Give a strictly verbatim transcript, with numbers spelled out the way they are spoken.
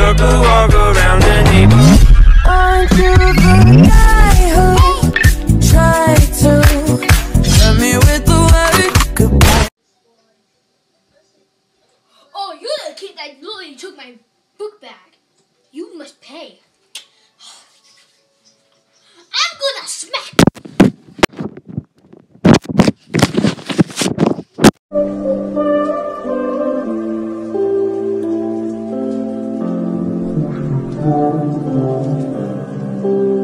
could walk around the neighborhood. Aren't you the guy who tried to hurt me with the word goodbye? Oh, you're the kid that literally took my book bag. You must pay. I'm gonna smack. Thank you.